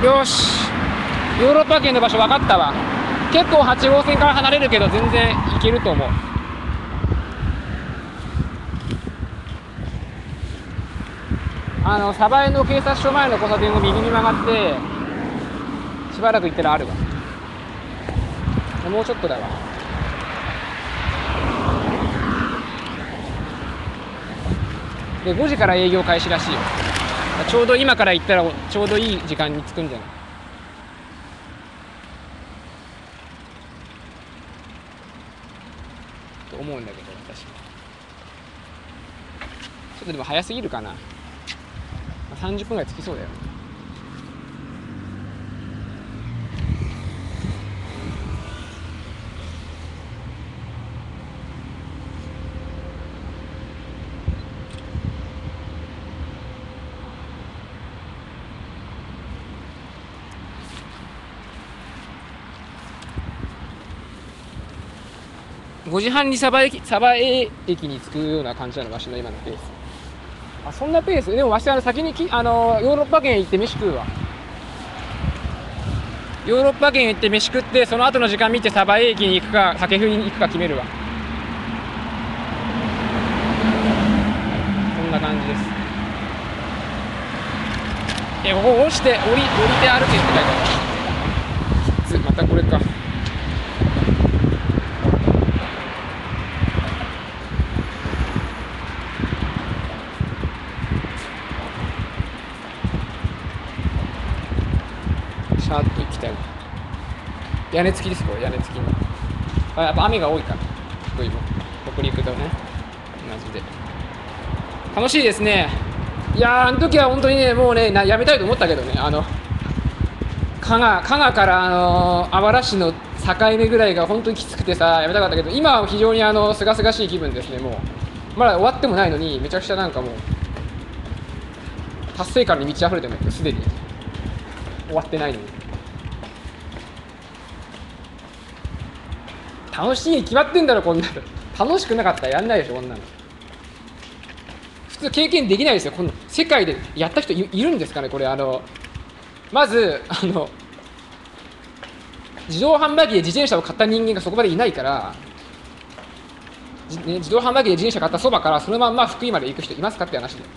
よし、ヨーロッパ圏の場所分かったわ。結構8号線から離れるけど全然行けると思う。鯖江の警察署前の交差点を右に曲がってしばらく行ったらあるわ。もうちょっとだわ。で5時から営業開始らしいよ。ちょうど今から行ったらちょうどいい時間に着くんじゃないと思うんだけど、私ちょっとでも早すぎるかな。30分ぐらい着きそうだよね。5時半に鯖江駅に着くような感じなの、わしの今のペース。あ、そんなペース。でもわし先にヨーロッパ圏行って飯食うわ。ヨーロッパ圏行って飯食って、その後の時間見て鯖江駅に行くか酒風に行くか決めるわ。こんな感じです。ここ降りて歩けって書いてある。またこれか。シャーッと行きたい。屋根付きです、これ。屋根付きの。やっぱ雨が多いから、福井も北陸とね同じで楽しいですね。いやー、あの時は本当にね、もうねやめたいと思ったけどね、加賀からあわら市の境目ぐらいが本当にきつくてさ、やめたかったけど、今は非常にすがすがしい気分ですね。もうまだ終わってもないのに、めちゃくちゃなんかもう達成感に満ち溢れてるんだけど、すでに終わってないのに。楽しいに決まってんだろ、こんなの。楽しくなかったらやんないでしょ、こんなの。普通経験できないですよ。この世界でやった人 いるんですかね、これ。まず自動販売機で自転車を買った人間がそこまでいないから、自動販売機で自転車買ったそばからそのまんま福井まで行く人いますかって話で。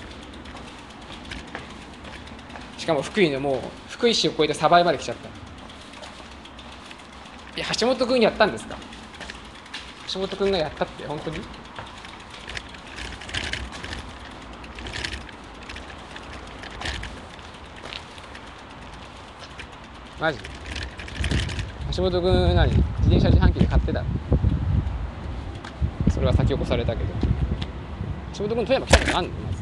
しかも福井のもう福井市を越えて鯖江まで来ちゃった。橋本君やったんですか。橋本君がやったって本当に。マジ橋本君何自転車自販機で買ってた。それは先を越されたけど。橋本君富山来たことあんの。まず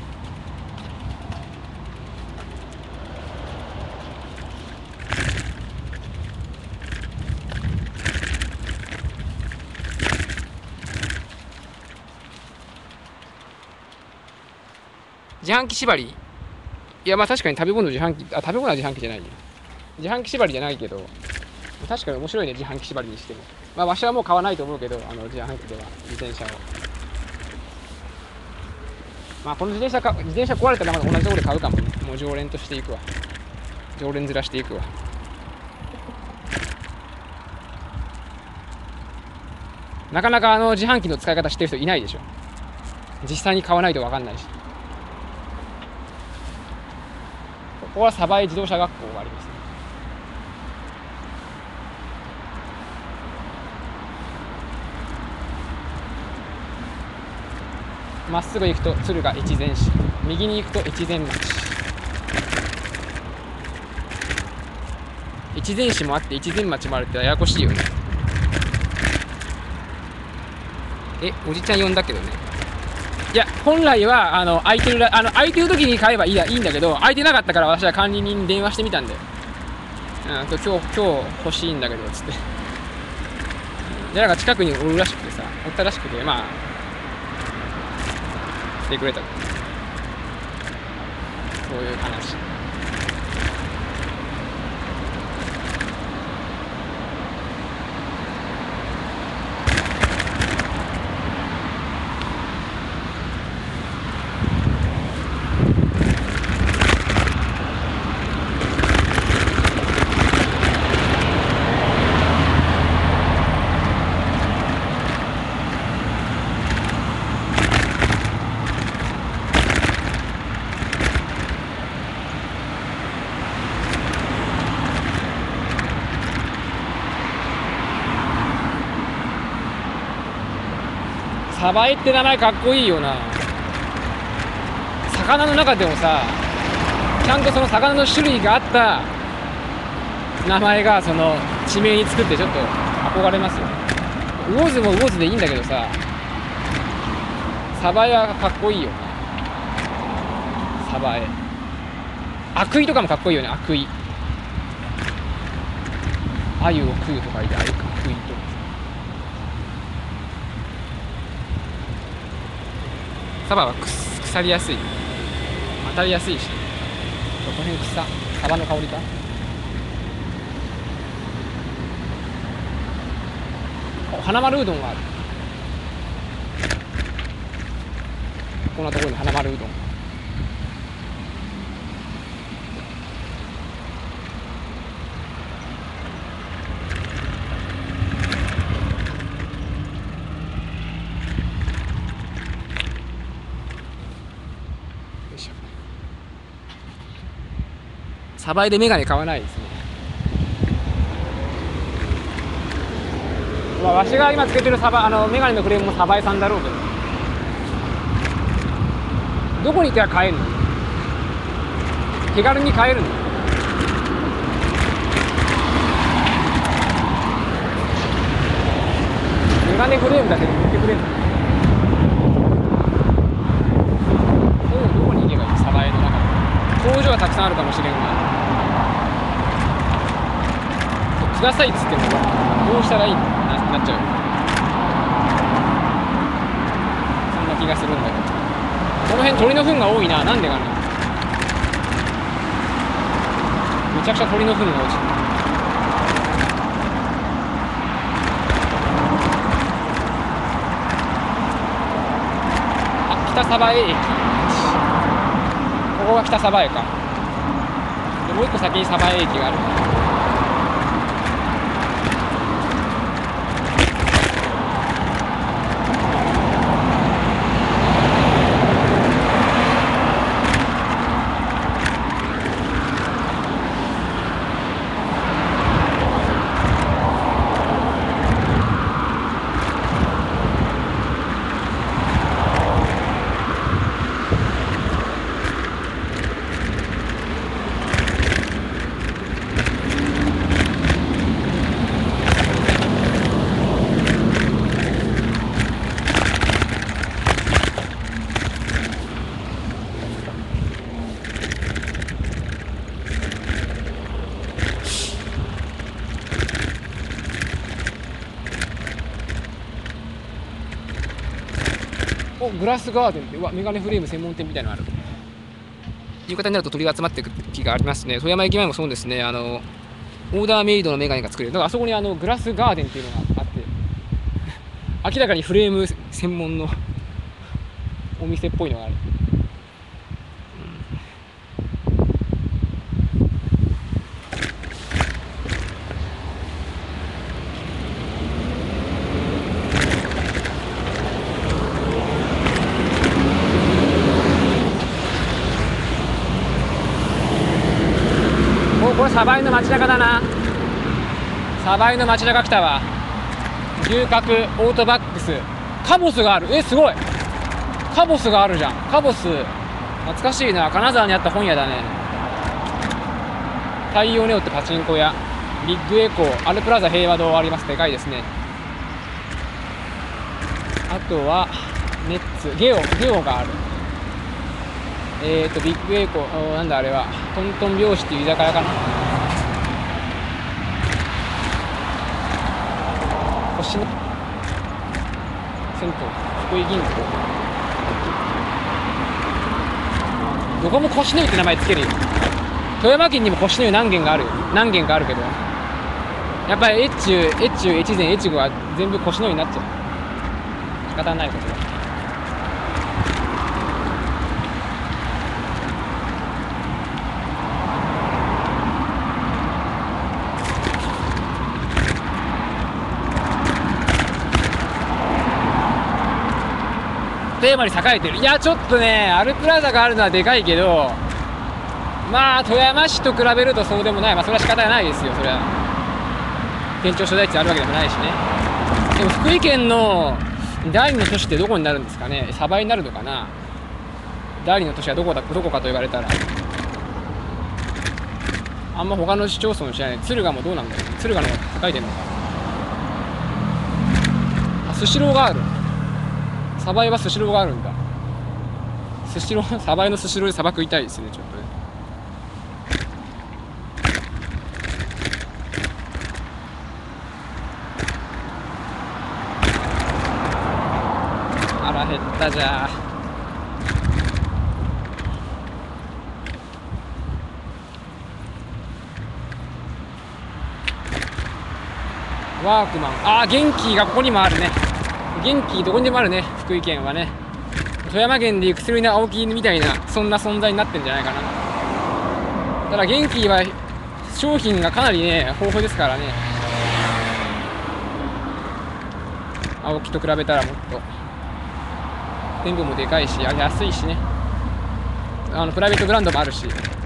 自販機縛り。いや、まあ確かに食べ物自販機、食べ物は自販機じゃないよ。自販機縛りじゃないけど、確かに面白いね、自販機縛りにしても。まあわしはもう買わないと思うけど、自販機では自転車を。まあこの自転車壊れたらまだ同じところで買うかもね。もう常連としていくわ。常連ずらしていくわ。なかなか自販機の使い方してる人いないでしょ。実際に買わないと分かんないし。ここは鯖江自動車学校がありますね。まっすぐ行くと敦賀越前市、右に行くと越前町。越前市もあって越前町もあるってややこしいよね。おじちゃん呼んだけどね。いや、本来は空いてる時に買えばいいんだけど、空いてなかったから私は管理人に電話してみたんだよ。今日欲しいんだけどつって。でなんか近くにおるらしくてさ、おったらしくて、まあしてくれた。そういう話。 サバエって名前かっこいいよな。魚の中でもさ、ちゃんとその魚の種類があった名前がその地名につくってちょっと憧れますよね。魚津も魚津でいいんだけどさ、サバエはかっこいいよね。サバエ、アクイとかもかっこいいよね。アクイ、アユを食うとか言ってアクイとか。サバは腐りやすい、当たりやすいし、この辺草、サバの香りか。花丸うどんがある。こんなところに花丸うどん。サバエでメガネ買わないですね。まあ、わしが今つけてるメガネのフレームもサバエさんだろうけど、どこに行ったら買えるの？手軽に買えるの？メガネフレームだけで売ってくれるの？どこに行けばいい？サバエの中で工場はたくさんあるかもしれんが、くださいっつってもどうしたらいいの？なっちゃう。そんな気がするんだけど、この辺鳥の糞が多いな。なんでかな。めちゃくちゃ鳥の糞が落ちてる。あ、北鯖江駅。ここが北鯖江か。でもう一個先に鯖江駅がある。グラスガーデンって、メガネフレーム専門店みたいなのある。夕方になると鳥が集まってくる気がありますね。富山駅前もそうですね。オーダーメイドのメガネが作れる。だからあそこにグラスガーデンっていうのがあって、明らかにフレーム専門のお店っぽいのがある。これ鯖江の街中だな。鯖江の街中来たわ。牛角オートバックス、カボスがある。すごい、カボスがあるじゃん。カボス懐かしいな。金沢にあった本屋だね。太陽ネオってパチンコ屋、ビッグエコー、アルプラザ平和堂あります。でかいですね。あとはネッツ、ゲオがある。ビッグエコー、なんだあれは、トントン拍子っていう居酒屋かな。星野銭湯、福井銀行、どこも腰の湯って名前つけるよ。富山県にも腰の湯何軒かあるけど、やっぱり越中、越前、越後は全部腰の湯になっちゃう。仕方ないことだ。富山に栄えてる。いやちょっとね、アルプラザがあるのはでかいけど、まあ富山市と比べるとそうでもない。まあそれは仕方ないですよ。それは県庁所在地あるわけでもないしね。でも福井県の第二の都市ってどこになるんですかね。鯖江になるのかな。第二の都市はどこかと言われたら、あんま他の市町村知らない。敦賀もどうなんだろう。敦賀の方が栄えてるのか。あ、スシローがある。鯖江はスシローがあるんだ。スシロー、鯖江のスシローでサバ食いたいですね、ちょっとね。腹減ったじゃあ。ワークマン、ああ、元気がここにもあるね。元気どこにでもあるね、福井県はね。富山県でいう薬の青木みたいな、そんな存在になってんじゃないかな。ただ元気は商品がかなりね豊富ですからね。青木と比べたらもっと店舗もでかいし、安いしね。プライベートブランドもあるし。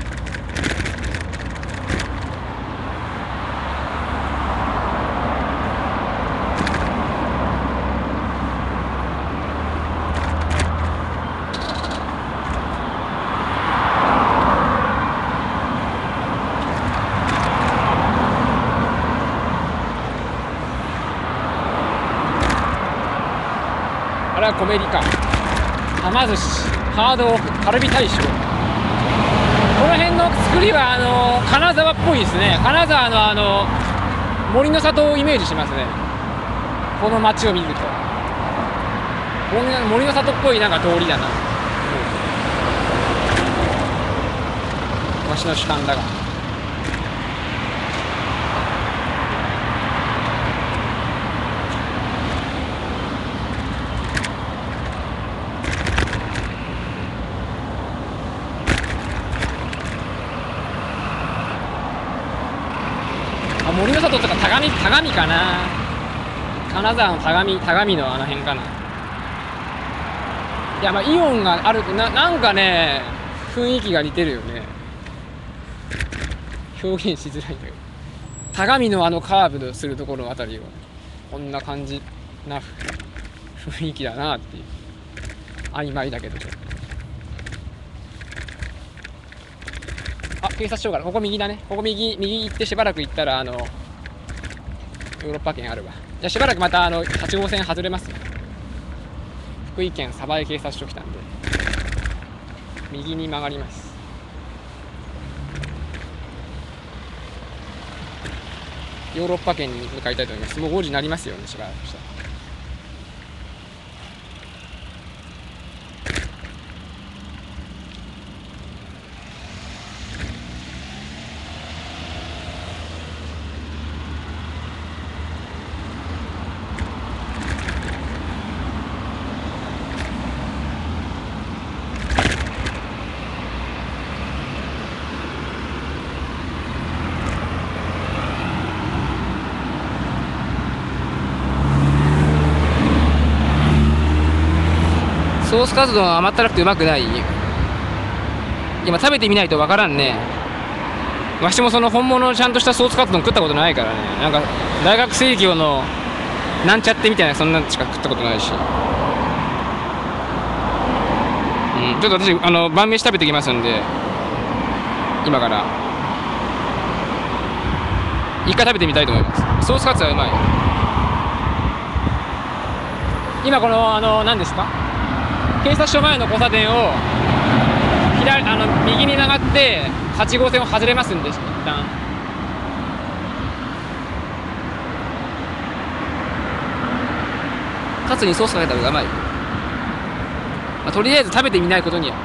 あれはコメリか。はま寿司、ハードカルビ大将。この辺の作りは金沢っぽいですね。金沢の森の里をイメージしますね。この街を見ると森の里っぽいなんか通りだな。わしの主観だが。森の里とか田上かな。金沢の田上のあの辺かな。いや、まあイオンがあるなんかね、雰囲気が似てるよね。表現しづらいんだけど、田上のカーブのするところのあたりはこんな感じな雰囲気だなっていう。曖昧だけどちょっと。あ、警察署からここ右だね。ここ右行ってしばらく行ったらヨーロッパ圏あるわ。じゃあしばらくまた8号線外れますよ。福井県鯖江警察署来たんで右に曲がります。ヨーロッパ圏に向かいたいと思います。もう5時になりますよね、しばらくしたら。ソースカツ丼は甘ったるくてうまくない。今食べてみないとわからんね。わしもその本物のちゃんとしたソースカツ丼食ったことないからね。なんか大学生協のなんちゃってみたいな、そんなんしか食ったことないし。ちょっと私晩飯食べてきますんで、今から一回食べてみたいと思います。ソースカツはうまい。今この何ですか、警察署前の交差点を右に曲がって8号線を外れますんで、一旦カツにソースかけた方がうまい。とりあえず食べてみないことには。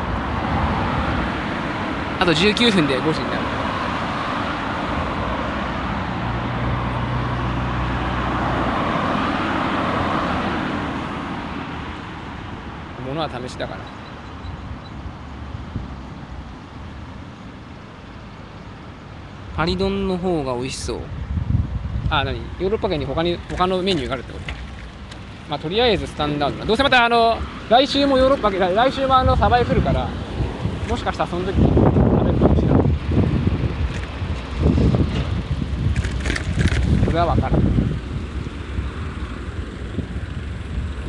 あと19分で5時になる。物は試しだから。パリ丼の方が美味しそう。ヨーロッパ圏に他のメニューがあるってこと。まあとりあえずスタンダードな。どうせまた来週もヨーロッパ圏、来週も鯖江来るから、もしかしたらその時に食べるかもしれない。これは分からん。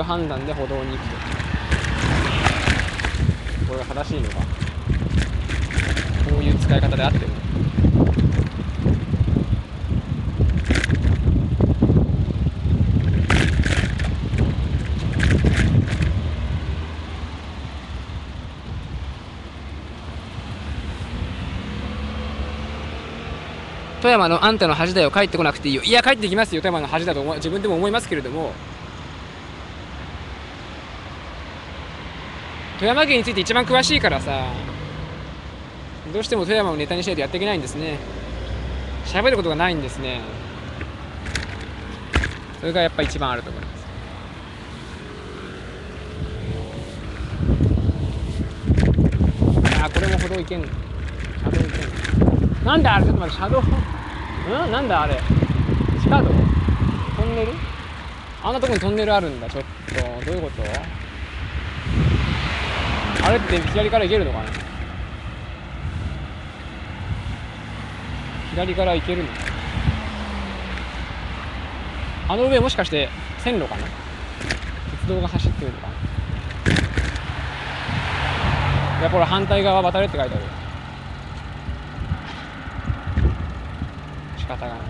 判断で歩道に行くと。これが正しいのか、こういう使い方で合ってるのか。富山のあんたの恥だよ、帰ってこなくていいよ。いや、帰ってきますよ、富山の恥だと自分でも思いますけれども、富山県について一番詳しいからさ、どうしても富山をネタにしないとやっていけないんですね。喋ることがないんですね。それがやっぱ一番あると思います。あ、これも歩道行けんの。車道行けんの。なんだあれ、ちょっと待って、車道。なんだあれ。地下道？トンネル？あんなとこにトンネルあるんだ、ちょっと。どういうこと？あれって左から行けるのかな？左から行けるの？あの上もしかして線路かな？鉄道が走ってるのかな？いや、これ反対側渡れって書いてある。仕方がない。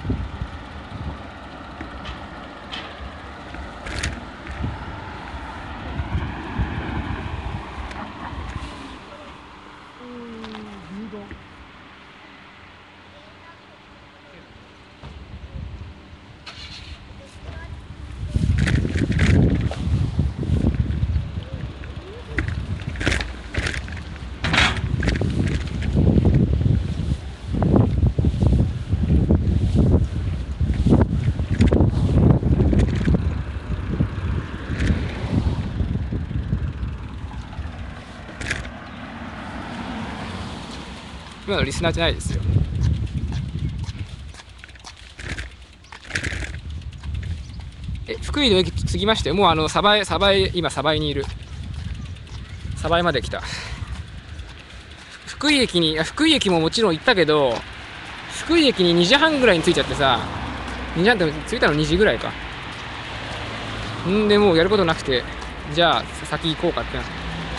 今のリスナーじゃないですよ。福井の駅着きましたよ。もう鯖江、今鯖江にいる。鯖江まで来た。福井駅ももちろん行ったけど、福井駅に2時半ぐらいに着いちゃってさ、2時半って着いたの2時ぐらいか。でもうやることなくて、じゃあ先行こうかってなって。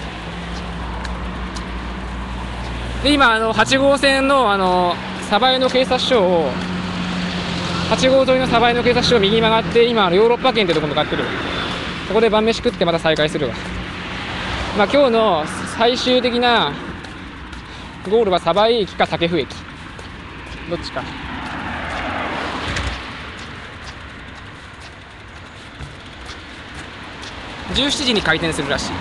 で今8号線の鯖江の警察署を、8号沿いの鯖江の警察署を右に曲がって、今ヨーロッパ圏ってとこ向かってる。そこで晩飯食ってまた再開するわ。まあ今日の最終的なゴールは鯖江駅か武生駅、どっちか。17時に開店するらしい。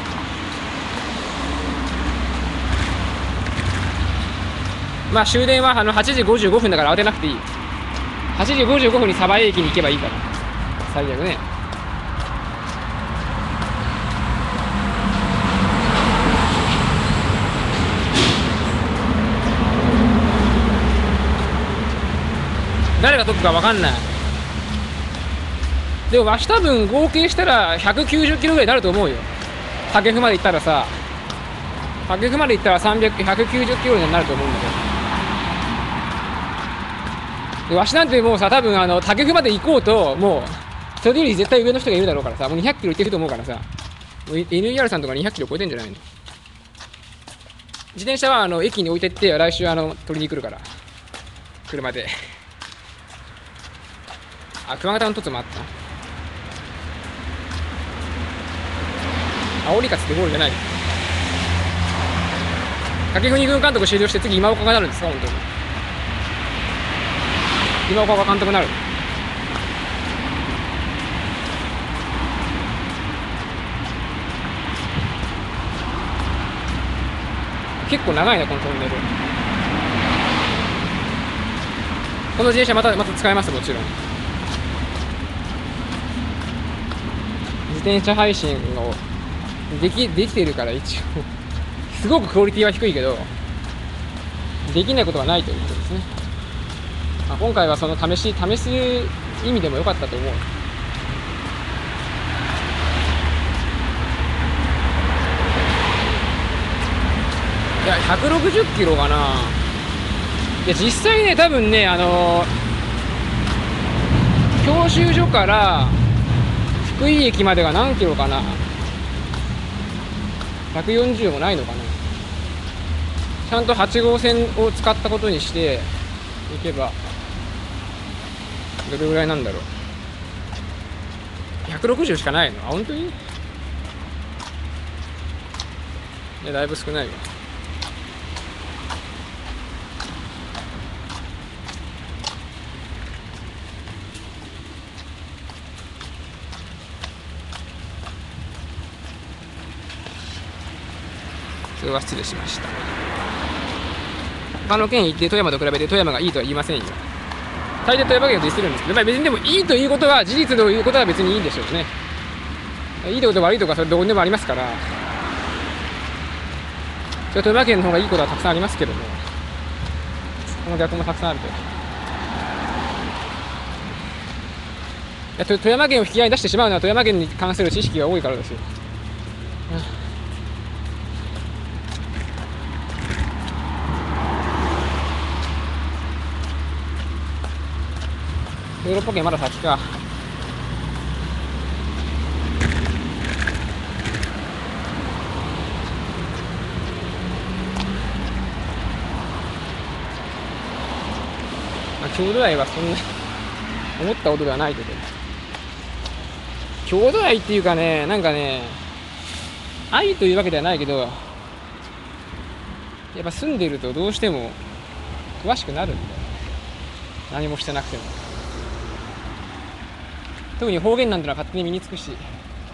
まあ終電は8時55分だから慌てなくていい。8時55分に鯖江駅に行けばいいから。最悪ね。誰がトップか分かんない。でもわし多分合計したら190キロぐらいになると思うよ。武生まで行ったらさ、武生まで行ったら190キロになると思うんだけど。でわしなんてもうさ、多分武生まで行こうと、もうそれより絶対上の人がいるだろうからさ、もう200キロ行ってると思うからさ、もう NER さんとか200キロ超えてんじゃないの。自転車は駅に置いてって来週取りに来るから、車で。あ、熊形の凸もあった。煽り勝つってゴールじゃない。掛布二軍監督終了して次今岡がなるんですか、本当に。今岡が監督になる。結構長いなこのトンネル。この自転車また使えます。もちろん自転車配信をできているから、一応すごくクオリティは低いけどできないことはないということですね。まあ、今回はその試す意味でも良かったと思う。いや160キロかな。いや実際ね、多分ね教習所から福福井駅までが何キロかな。140もないのかな。ちゃんと8号線を使ったことにしていけばどれぐらいなんだろう。160しかないの。あ、本当に？いや、だいぶ少ないよ。それは失礼しました。他の県行って富山と比べて富山がいいとは言いませんよ。大抵富山県をディスるんですけど、別にでもいいということは、事実ということは別にいいんでしょうね。いいとこと悪いとかそれどこでもありますから、それ富山県の方がいいことはたくさんありますけども、その逆もたくさんあると。富山県を引き合いに出してしまうのは富山県に関する知識が多いからですよ。ヨーロッパ圏まだ先か。郷土愛はそんな思ったことではないけど、郷土愛っていうかね、なんかね、愛というわけではないけど、やっぱ住んでるとどうしても詳しくなるんだよ。何もしてなくても。特に方言なんてのは勝手に身につくし。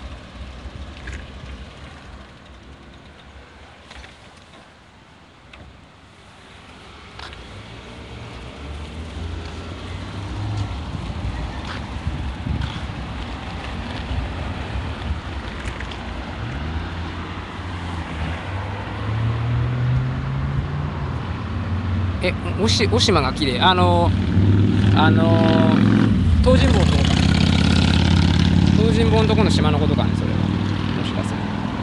渡島が綺麗。東尋坊とか、東尋坊のとこの島のことかね、それは。もしかする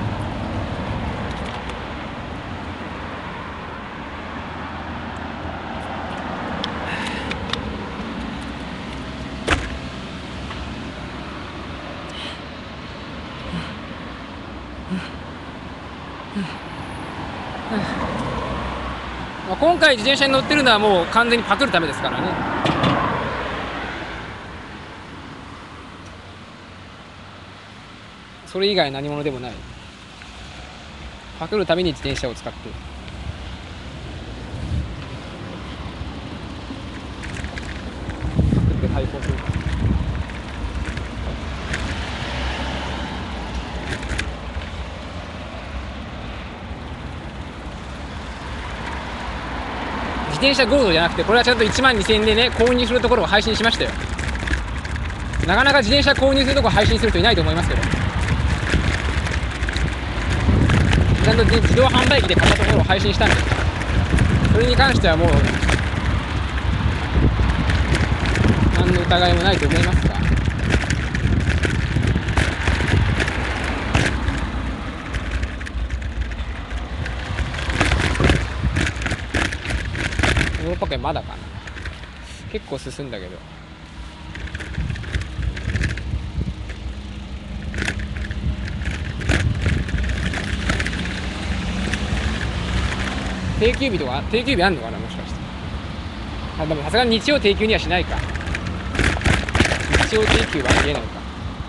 今回自転車に乗ってるのはもう完全にパクるためですからね。それ以外何者でもない。パクるために自転車を使ってパクって対抗する。自転車ゴールドじゃなくて、これはちゃんと1万2000円でね購入するところを配信しましたよ。なかなか自転車購入するところを配信する人いないと思いますけど、ちゃんと自動販売機で買ったところを配信したんです。それに関してはもう何の疑いもないと思いますが、ヨーロッパ圏まだかな。結構進んだけど。定休日とか、定休日あんのかな、もしかして。あ、でもさすがに日曜定休にはしないか。日曜定休はありえないか。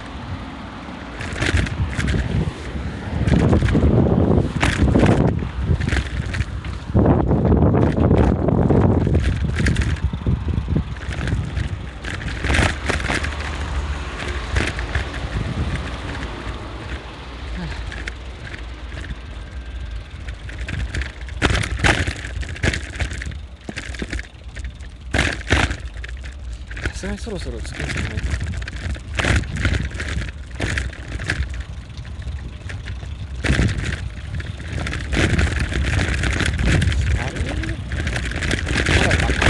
そろそろ着くんじゃないか。あれ？まだかな。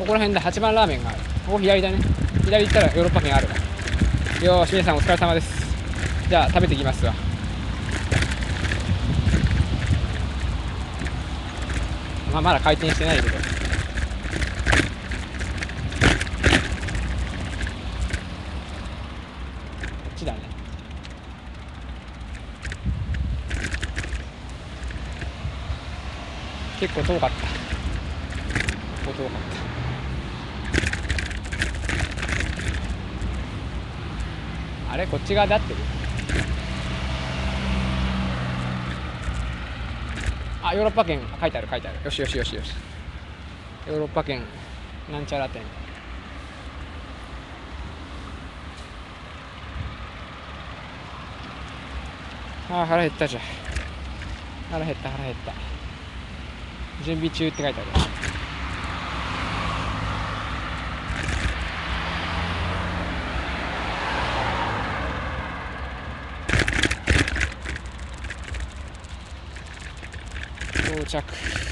こら辺で8番ラーメンがある。ここ左だね。左行ったらヨーロッパ圏あるわ。よーし、皆さんお疲れ様です。じゃあ食べてきますわ。まだ開店してないけど、こっちだね。結構遠かった。結構遠かった。あれこっち側で合ってる？あ、ヨーロッパ圏書いてある。よしよしよしよし。ヨーロッパ圏なんちゃら店。あー、腹減ったじゃん。腹減った。準備中って書いてある。到着。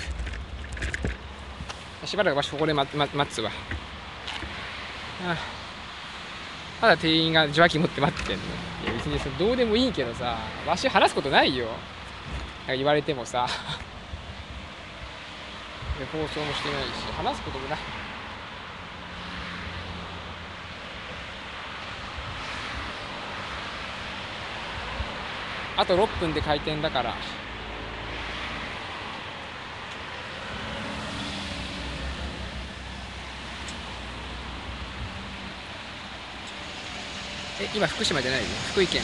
しばらくわしここで待つわ。ああ、まだ店員が受話器持って待ってんの。いや別にどうでもいいけどさ、わし話すことないよ。言われてもさ放送もしてないし話すこともない。あと6分で開店だから。今福島じゃないよ、福井県。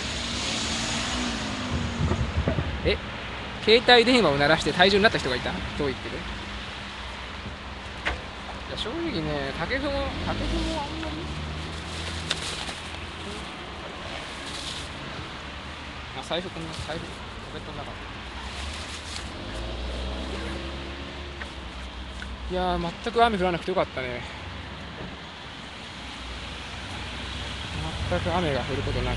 携帯電話を鳴らして退場になった人がいた。どう言ってる？いや正直ね、竹踏もあんまり。財布ポケットの中。いやー、全く雨降らなくてよかったね。全く雨が降ることなく。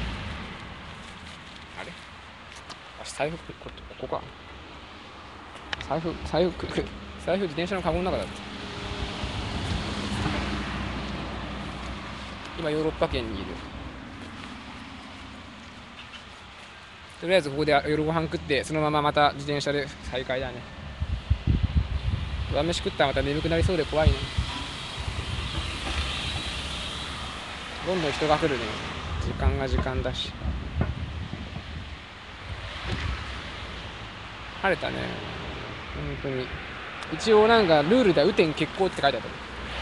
あれ、財布ここか。財布自転車のカゴの中だった。今ヨーロッパ圏にいる。とりあえずここで夜ご飯食って、そのまままた自転車で再開だね。飯食ったらまた眠くなりそうで怖いね。どんどん人が来るね。時間だし。晴れたね。本当に。一応なんかルールでは雨天決行って書いてあった。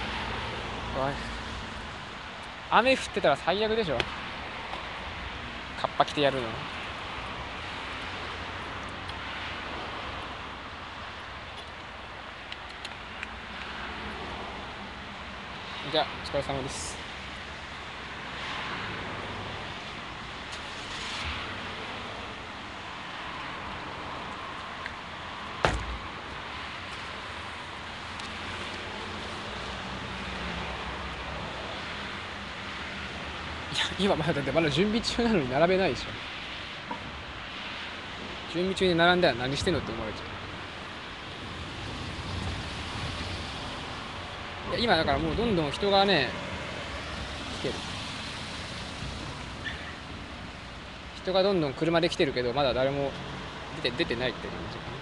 雨降ってたら最悪でしょ。カッパ着てやるの。じゃあお疲れ様です。いや今だってまだ準備中なのに並べないでしょ。準備中に並んだら何してんのって思われちゃう。いや今だからもうどんどん人がね来てる。人がどんどん車で来てるけどまだ誰も出てないって感じかな。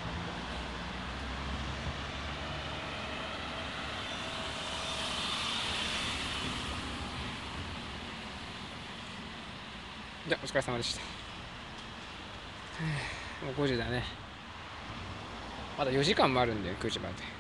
じゃあお疲れ様でした。もう5時だね。まだ4時間もあるんで9時まで。